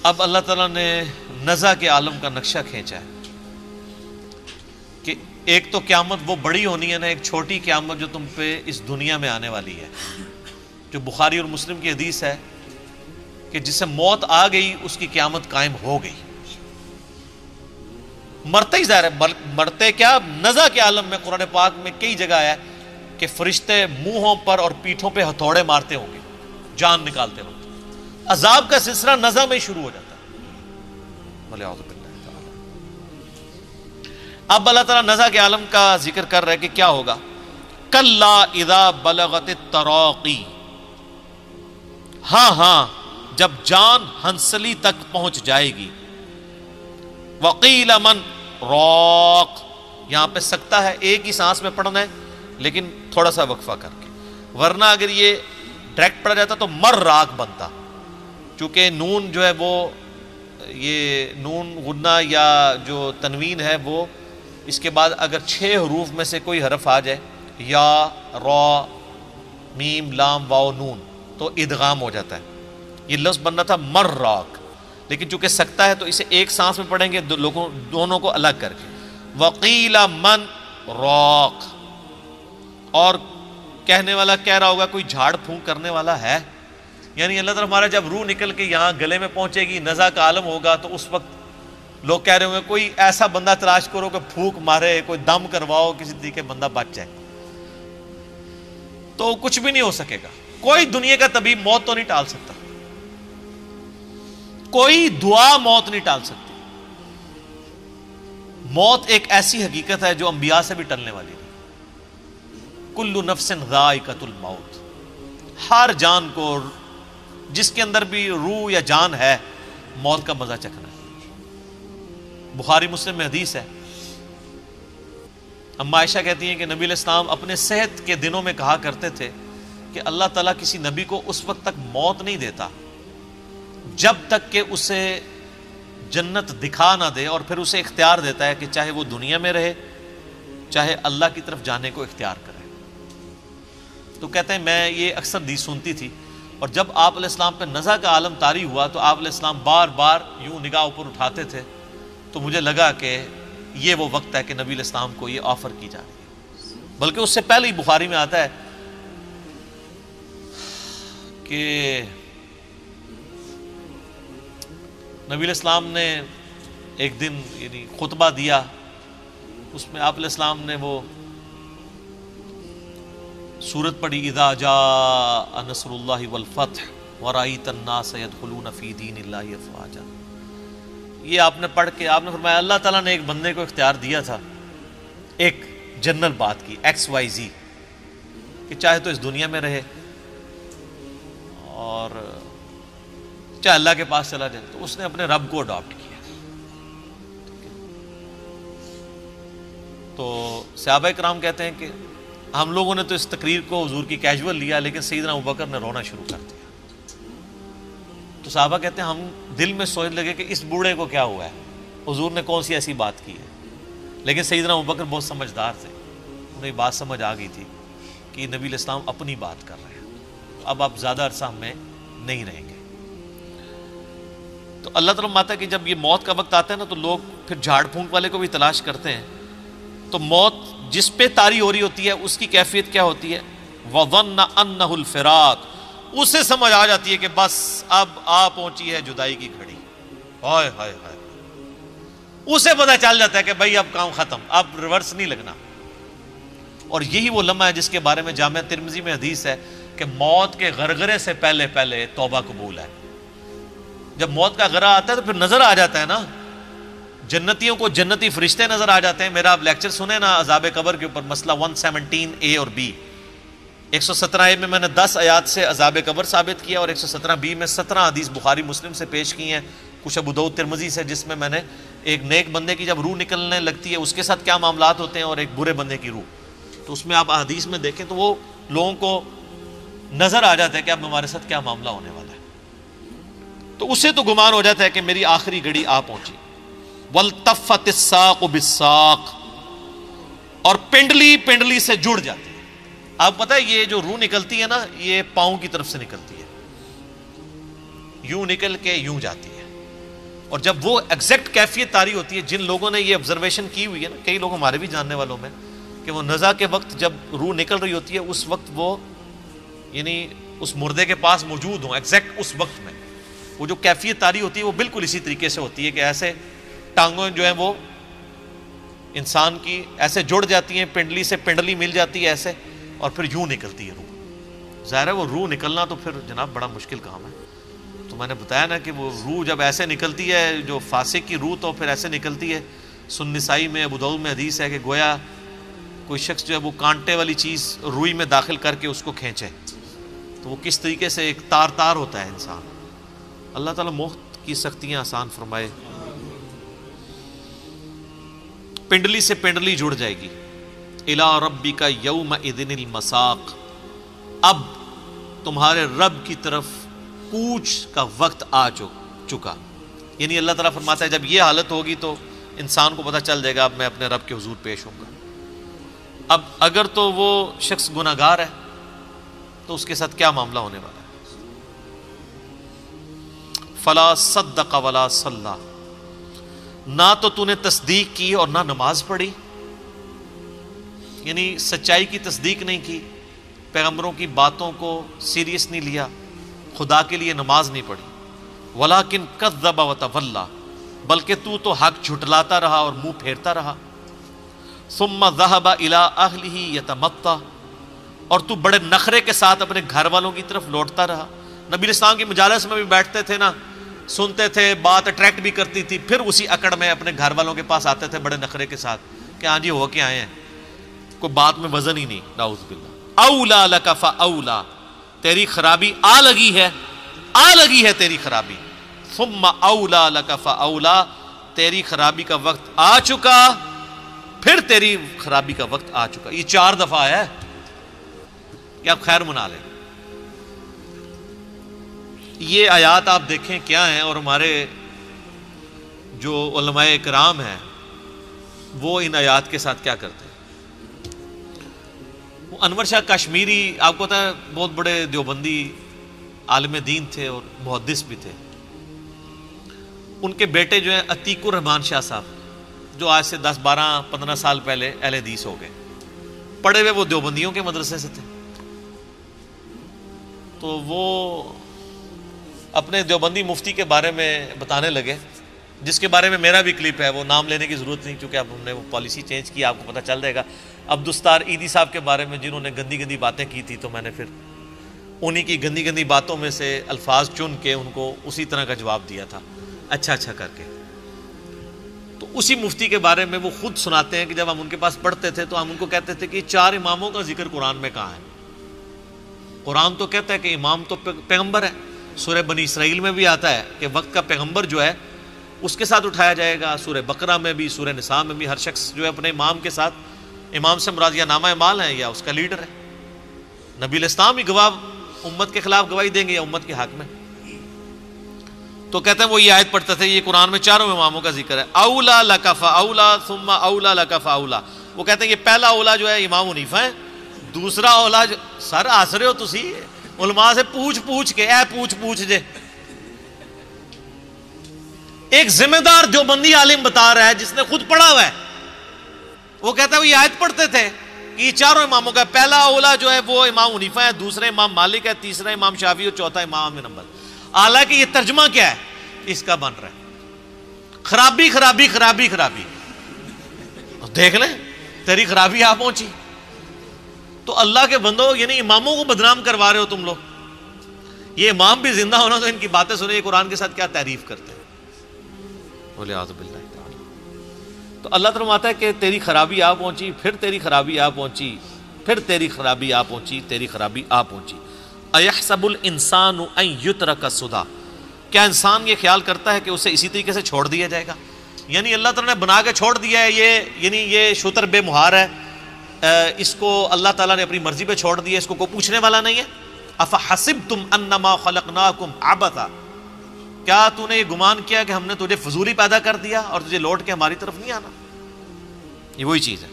اب اللہ تعالیٰ نے نزع کے عالم کا نقشہ کھینچا ہے کہ ایک تو قیامت وہ بڑی ہونی ہے نا، ایک چھوٹی قیامت جو تم پہ اس دنیا میں آنے والی ہے، جو بخاری اور مسلم کی حدیث ہے کہ جس سے موت آ گئی اس کی قیامت قائم ہو گئی۔ مرتے ہی ظاہر ہے، مرتے کیا، نزع کے عالم میں قرآن پاک میں کئی جگہ ہے کہ فرشتے منہوں پر اور پیٹھوں پہ ہتھوڑے مارتے ہوں گے، جان نکالتے ہوں گے۔ عذاب کا سلسلہ نزع میں شروع ہو جاتا ہے۔ وَلِعَوْذُ بِاللَّهِ تَعَالَى۔ اب اللہ تعالیٰ نزع کے عالم کا ذکر کر رہے کہ کیا ہوگا۔ کَلَّا اِذَا بَلَغَتِ التَّرَاقِي، ہاں ہاں جب جان ہنسلی تک پہنچ جائے گی۔ وَقِيلَ مَنْ رَاقٍ، یہاں پہ سکتا ہے ایک ہی سانس میں پڑھنا ہے لیکن تھوڑا سا وقفہ کر کے، ورنہ اگر یہ ڈائریکٹ پڑھا جاتا تو مر راق بنتا، چونکہ نون جو ہے وہ یہ نون غنہ یا جو تنوین ہے وہ اس کے بعد اگر 6 حروف میں سے کوئی حرف آ جائے، یا را میم لام واو نون، تو ادغام ہو جاتا ہے۔ یہ لفظ بننا تھا مر راق، لیکن چونکہ سکتا ہے تو اسے ایک سانس میں پڑھیں گے دونوں کو الگ کر کے۔ وقیل من راق، اور کہنے والا کہہ رہا ہوگا کوئی جھاڑ پھونک کرنے والا ہے، یعنی اللہ تعالیٰ ہمارا جب روح نکل کے یہاں گلے میں پہنچے گی، نزع کا عالم ہوگا، تو اس وقت لوگ کہہ رہے ہوں گے کوئی ایسا بندہ تلاش کرو کہ پھونک مارے، کوئی دم کرواؤ، کسی طریقے بندہ بچ جائے۔ تو کچھ بھی نہیں ہو سکے گا، کوئی دنیا کا طبیب موت تو نہیں ٹال سکتا، کوئی دعا موت نہیں ٹال سکتی۔ موت ایک ایسی حقیقت ہے جو انبیاء سے بھی ٹلنے والی نہیں۔ کل نفس ذائقۃ الموت، ہر جان کو، جس کے اندر بھی روح یا جان ہے، موت کا مزہ چکھنا ہے۔ بخاری مسلم میں حدیث ہے، اما عائشہ کہتی ہیں کہ نبی علیہ السلام اپنے صحت کے دنوں میں کہا کرتے تھے کہ اللہ تعالیٰ کسی نبی کو اس وقت تک موت نہیں دیتا جب تک کہ اسے جنت دکھا نہ دے، اور پھر اسے اختیار دیتا ہے کہ چاہے وہ دنیا میں رہے چاہے اللہ کی طرف جانے کو اختیار کرے۔ تو کہتے ہیں میں یہ اکثر حدیث سنتی تھی، اور جب آپ علیہ السلام پہ نزع کا عالم طاری ہوا تو آپ علیہ السلام بار بار یوں نگاہ اوپر اٹھاتے تھے، تو مجھے لگا کہ یہ وہ وقت ہے کہ نبی علیہ السلام کو یہ آفر کی جا رہی ہے۔ بلکہ اس سے پہلے ہی بخاری میں آتا ہے کہ نبی علیہ السلام نے ایک دن یعنی خطبہ دیا، اس میں آپ علیہ السلام نے وہ سورت پڑھی، اذا جاء نصر اللہ والفتح ورأیت الناس يدخلون فی دین اللہ افواجا۔ یہ آپ نے پڑھ کے آپ نے فرمایا اللہ تعالیٰ نے ایک بندے کو اختیار دیا تھا، ایک جنرل بات کی XYZ، کہ چاہے تو اس دنیا میں رہے اور چاہے اللہ کے پاس چلا جائے، تو اس نے اپنے رب کو اڈاپٹ کیا۔ تو صحابہ کرام کہتے ہیں کہ ہم لوگوں نے تو اس تقریر کو حضور کی کیجول لیا، لیکن سیدنا ابوبکر نے رونا شروع کر دیا۔ تو صحابہ کہتے ہیں ہم دل میں سوچ لگے کہ اس بوڑھے کو کیا ہوا ہے، حضور نے کون سی ایسی بات کی ہے، لیکن سیدنا ابوبکر بہت سمجھدار تھے، انہیں یہ بات سمجھ آ گئی تھی کہ نبی علیہ السلام اپنی بات کر رہے ہیں، اب آپ زیادہ عرصہ ہم میں نہیں رہیں گے۔ تو اللہ تعالیٰ ماتا کہ جب یہ موت کا وقت آتا ہے نا تو لوگ پھر جھاڑ پھونک والے کو بھی تلاش کرتے ہیں، تو موت جس پہ طاری ہو رہی ہوتی ہے اس کی کیفیت کیا ہوتی ہے، وَظَنَّ أَنَّهُ الْفِرَاقُ، اسے سمجھ آ جاتی ہے کہ بس اب آ پہنچی ہے جدائی کی گھڑی، ہائے ہائے ہائے، اسے پتہ چل جاتا ہے کہ بھائی اب کام ختم، اب ریورس نہیں لگنا۔ اور یہی وہ لمحہ ہے جس کے بارے میں جامعہ ترمذی میں حدیث ہے کہ موت کے غرغرے سے پہلے پہلے توبہ قبول ہے۔ جب موت کا غرہ آتا ہے تو پھر نظر آ جاتا ہے نا، جنتیوں کو جنتی فرشتے نظر آ جاتے ہیں۔ میرا آپ لیکچر سنیں نا عذاب قبر کے اوپر، مسئلہ 117A اور B، 117A میں نے 10 آیات سے عذاب قبر ثابت کیا، اور 117B میں 17 حدیث بخاری مسلم سے پیش کی ہیں، کچھ ابو داؤد ترمذی سے، جس میں نے ایک نیک بندے کی جب روح نکلنے لگتی ہے اس کے ساتھ کیا معاملات ہوتے ہیں، اور ایک برے بندے کی روح، تو اس میں آپ حدیث میں دیکھیں تو وہ لوگوں کو نظر آ جاتا ہے کہ اب ہمارے ساتھ کیا معاملہ ہونے والا ہے۔ تو اسے تو گمان ہو جاتا ہے کہ میری آخری گھڑی آ پہنچی۔ وَالْتَفَّتِ السَّاقُ بِالسَّاقِ، اور پنڈلی پنڈلی سے جڑ جاتی ہے۔ آپ پتہ ہے یہ جو روح نکلتی ہے نا، یہ پاؤں کی طرف سے نکلتی ہے، یوں نکل کے یوں جاتی ہے، اور جب وہ ایگزیکٹ کیفیت طاری ہوتی ہے، جن لوگوں نے یہ آبزرویشن کی ہوئی ہے نا، کئی لوگ ہمارے بھی جاننے والوں میں، کہ وہ نزع کے وقت جب روح نکل رہی ہوتی ہے اس وقت وہ یعنی اس مردے کے پاس موجود ہوں ایگزیکٹ اس وقت میں، وہ جو کیفیت طاری ہوتی ہے وہ بالکل اسی طریقے سے ہوتی ہے کہ ایسے ٹانگوں جو ہیں وہ انسان کی ایسے جڑ جاتی ہیں، پنڈلی سے پنڈلی مل جاتی ہے ایسے، اور پھر یوں نکلتی ہے روح۔ ظاہر ہے وہ روح نکلنا تو پھر جناب بڑا مشکل کام ہے۔ تو میں نے بتایا نا کہ وہ روح جب ایسے نکلتی ہے، جو فاسق کی روح تو پھر ایسے نکلتی ہے، سنن نسائی میں ابو داؤد میں حدیث ہے کہ گویا کوئی شخص جو ہے وہ کانٹے والی چیز روئی میں داخل کر کے اس کو کھینچے، تو وہ کس طریقے سے ایک تار تار ہوتا ہے انسان۔ اللہ تعالیٰ موت کی سختیاں آسان فرمائے۔ پنڈلی سے پنڈلی جڑ جائے گی۔ الی ربک یومئذ المساق، اب تمہارے رب کی طرف کوچ کا وقت آ چکا، یعنی اللہ تعالیٰ فرماتا ہے جب یہ حالت ہوگی تو انسان کو پتہ چل جائے گا اب میں اپنے رب کے حضور پیش ہوں گا۔ اب اگر تو وہ شخص گناہ گار ہے تو اس کے ساتھ کیا معاملہ ہونے والا ہے؟ فلا صدق ولا صلی، نہ تو نے تصدیق کی اور نہ نماز پڑھی، یعنی سچائی کی تصدیق نہیں کی، پیغمبروں کی باتوں کو سیریس نہیں لیا، خدا کے لیے نماز نہیں پڑھی۔ ولیکن کذب وتولی، بلکہ تو حق جھٹلاتا رہا اور منہ پھیرتا رہا۔ ثم ذهب الى اهله يتمطى، اور تو بڑے نخرے کے ساتھ اپنے گھر والوں کی طرف لوٹتا رہا۔ نبی اسلام کی مجالس میں بھی بیٹھتے تھے نا، سنتے تھے، بات اٹریکٹ بھی کرتی تھی، پھر اسی اکڑ میں اپنے گھر والوں کے پاس آتے تھے بڑے نخرے کے ساتھ کہ ہاں جی ہو کے آئے ہیں، کوئی بات میں وزن ہی نہیں۔ نعوذ باللہ۔ اولا لک فاولا، تیری خرابی آ لگی ہے تیری خرابی۔ ثم اولا لک فاولا، تیری خرابی کا وقت آ چکا، پھر تیری خرابی کا وقت آ چکا۔ یہ 4 دفعہ ہے کہ آپ خیر منا لیں۔ یہ آیات آپ دیکھیں کیا ہیں، اور ہمارے جو علماء کرام ہیں وہ ان آیات کے ساتھ کیا کرتے ہیں۔ وہ انور شاہ کشمیری آپ کو پتا ہے بہت بڑے دیوبندی عالم دین تھے اور محدث بھی تھے۔ ان کے بیٹے جو ہیں عتیق الرحمان شاہ صاحب، جو آج سے 10 12 15 سال پہلے اہل حدیث ہو گئے، پڑھے ہوئے وہ دیوبندیوں کے مدرسے سے تھے، تو وہ اپنے دیوبندی مفتی کے بارے میں بتانے لگے، جس کے بارے میں میرا بھی کلپ ہے، وہ نام لینے کی ضرورت نہیں کیونکہ اب ہم نے وہ پالیسی چینج کی، آپ کو پتہ چل جائے گا۔ عبدالستار عیدی صاحب کے بارے میں جنہوں نے گندی گندی باتیں کی تھی، تو میں نے پھر انہی کی گندی گندی باتوں میں سے الفاظ چن کے ان کو اسی طرح کا جواب دیا تھا، اچھا کر کے۔ تو اسی مفتی کے بارے میں وہ خود سناتے ہیں کہ جب ہم ان کے پاس پڑھتے تھے تو ہم ان کو کہتے تھے کہ 4 اماموں کا ذکر قرآن میں کہاں ہے؟ قرآن تو کہتا ہے کہ امام تو پیغمبر ہے، سورہ بنی اسرائیل میں بھی آتا ہے کہ وقت کا پیغمبر جو ہے اس کے ساتھ اٹھایا جائے گا، سورہ بقرہ میں بھی، سورہ نساء میں بھی، ہر شخص جو ہے اپنے امام کے ساتھ، امام سے مراد یا نامہ اعمال ہے یا اس کا لیڈر ہے۔ نبی الاسلام ہی گواہ امت کے خلاف گواہی دیں گے یا امت کے حق میں؟ تو کہتے ہیں وہ یہ آیت پڑھتے تھے، یہ قرآن میں 4 اماموں کا ذکر ہے، اولا لک فاولا ثم اولا لک فاولا۔ وہ کہتے ہیں یہ پہلا اولا جو ہے امام حنیفہ ہے، دوسرا اولا سر ہس رہے ہو تسی علماء سے پوچھ کے، پوچھ جے۔ ایک ذمہ دار دیوبندی عالم بتا رہا ہے جس نے خود پڑھا ہوا ہے، وہ کہتا ہے وہ یہ آیت پڑھتے تھے کہ یہ 4 اماموں کا پہلا اولا جو ہے وہ امام حنیفہ ہے، دوسرا امام مالک ہے، تیسرا امام شافعی اور چوتھا امام احمد بن حنبل۔ حالانکہ یہ ترجمہ کیا ہے اس کا بن رہا ہے، خرابی۔ دیکھ لیں تیری خرابی آ پہنچی۔ تو اللہ کے بندو، یعنی اماموں کو بدنام کروا رہے ہو تم لوگ۔ یہ امام بھی زندہ ہونا تو ان کی باتیں سنیں، یہ قرآن کے ساتھ کیا تعریف کرتے ہیں۔ وَلِعَاذُ بِاللَّهِ تَعَالَى۔ تو اللہ فرماتا ہے کہ تیری خرابی آ پہنچی، پھر تیری خرابی آ پہنچی، پھر تیری خرابی آ پہنچی، تیری خرابی آ پہنچی۔ اَيَحْسَبُ الْإِنسَانُ أَن يُتْرَكَ سُدًى، کیا انسان یہ خیال کرتا ہے کہ اسے اسی طریقے سے چھوڑ دیا جائے گا؟ یعنی اللہ تعالیٰ نے بنا کے چھوڑ دیا ہے، یہ شتر بے مہار ہے، اس کو اللہ تعالیٰ نے اپنی مرضی پہ چھوڑ دیا، اس کو کوئی پوچھنے والا نہیں ہے۔ افحسبتم انما خلقناکم عبثا، کیا تو نے یہ گمان کیا کہ ہم نے تجھے فضولی پیدا کر دیا اور تجھے لوٹ کے ہماری طرف نہیں آنا؟ یہ وہی چیز ہے۔